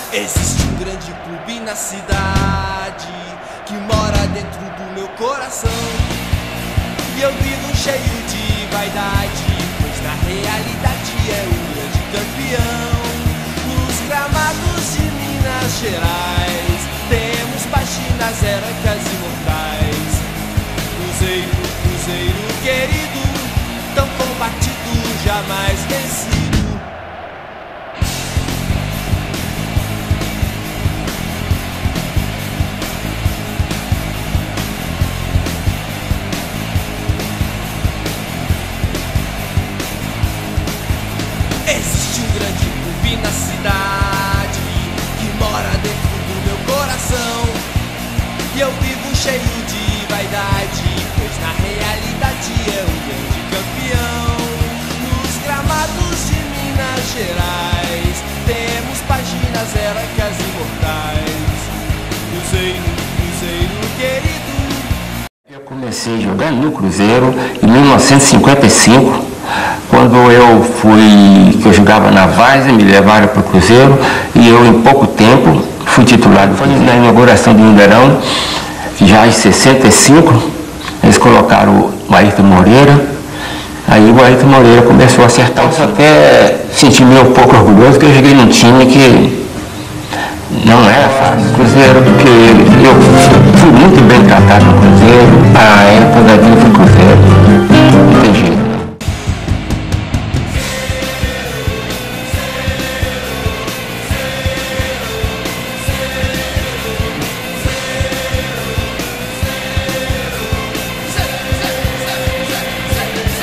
Existe um grande clube na cidade que mora dentro do meu coração. E eu vivo cheio de vaidade, pois na realidade é o grande campeão. Nos gramados de Minas Gerais temos páginas heróicas imortais. Cruzeiro, Cruzeiro querido, tão combatido, jamais vencido. Existe um grande clube na cidade que mora dentro do meu coração. E eu vivo cheio de vaidade, pois na realidade é o grande campeão. Nos gramados de Minas Gerais temos páginas heróicas imortais. Cruzeiro, Cruzeiro querido. Eu comecei jogando no Cruzeiro em 1955. Quando eu jogava na Várzea, me levaram para o Cruzeiro e eu, em pouco tempo, fui titulado. Foi na inauguração do Mineirão, já em 65, eles colocaram o Ayrton Moreira. Aí o Ayrton Moreira começou a acertar. Eu até senti-me um pouco orgulhoso, porque eu joguei num time que não era fácil. Cruzeiro, porque eu fui muito bem tratado no Cruzeiro, a época da vida foi Cruzeiro.